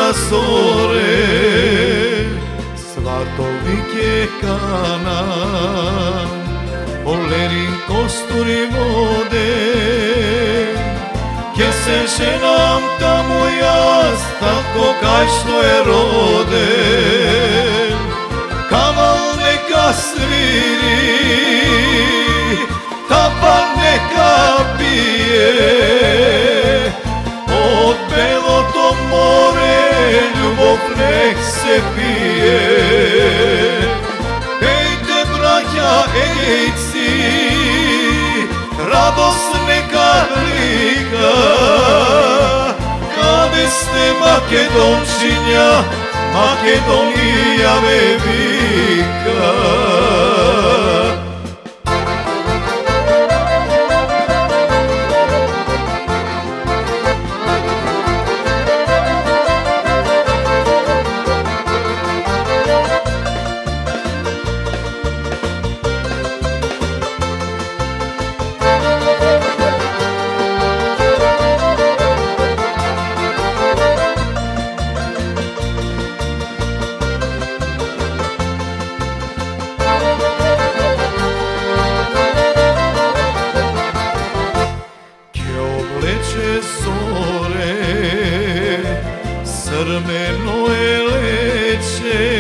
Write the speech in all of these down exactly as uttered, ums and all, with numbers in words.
zore, Svatovike kana, Olerin kosturi vode, Kje se ženam tamo jaz, tako kaj što je rode. Kaval neka sviri, tapal neka pije, od belo to more ljubav nek se pije. Pejte braća Egejci, radost neka lika, kade ste Makedončinja, Makedonija velika. Crmeno je leće,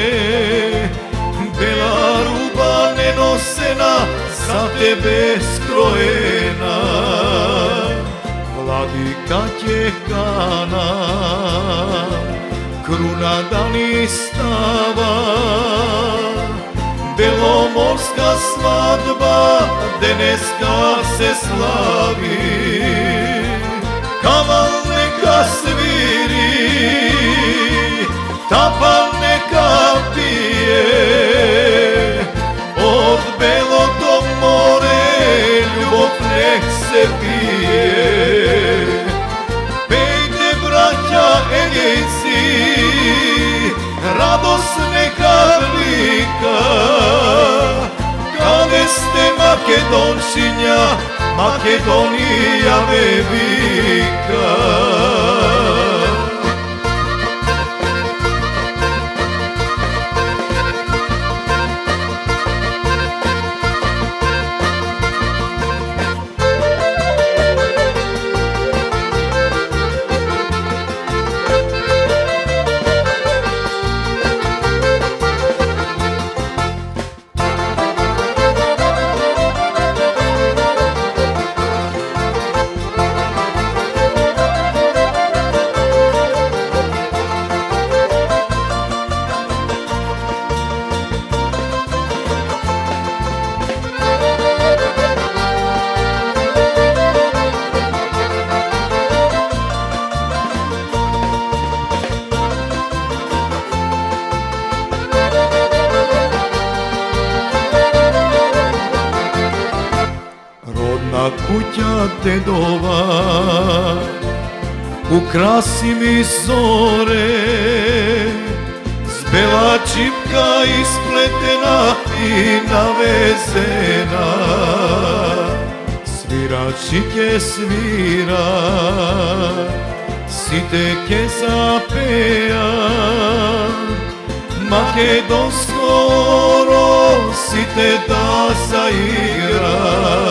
bela ruba nenosena, za tebe skrojena. Vladika Tjehana, kruna dani stava, belomorska svadba, deneska se slavi. Kaval neka sviri, tapal neka pije, od belo do more ljubav nek se pije. Pejte braća Egejci, radost neka lika, kade ste Makedončinja, Makedonija velika. Rodna kuća dedova, ukrasi mi zore, s bela čipka ispletena i navezena. Sviračike svira, siteke zapeja, makedonsko oro site da zaigra.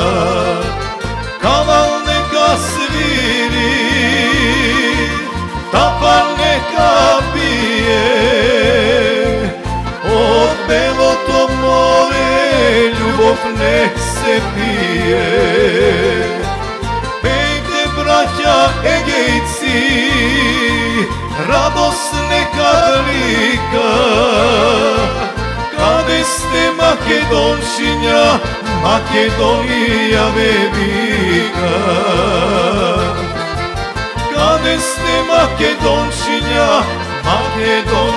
Kaval neka sviri, tapal neka pije, od belo to more ljubav nek se pije. Pejte braća Egejci, radost neka lika, kade ste Makedončinja, Makedonija velika. Kade ste Makedončinja, Makedonija